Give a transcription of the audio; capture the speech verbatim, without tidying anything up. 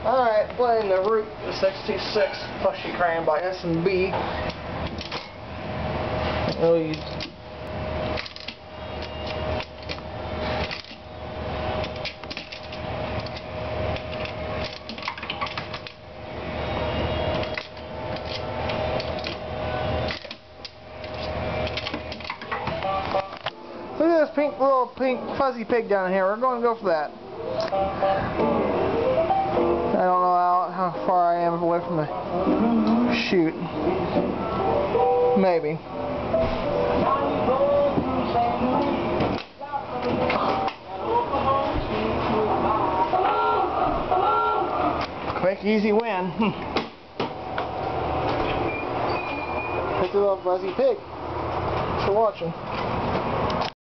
Alright, playing the Root six two six Plushy Crayon by S and B. Really. Look at this pink little pink fuzzy pig down here. We're going to go for that. I don't know how, how far I am away from the chute. Maybe. Quick, easy win. Picked a little fuzzy pig. Thanks for watching.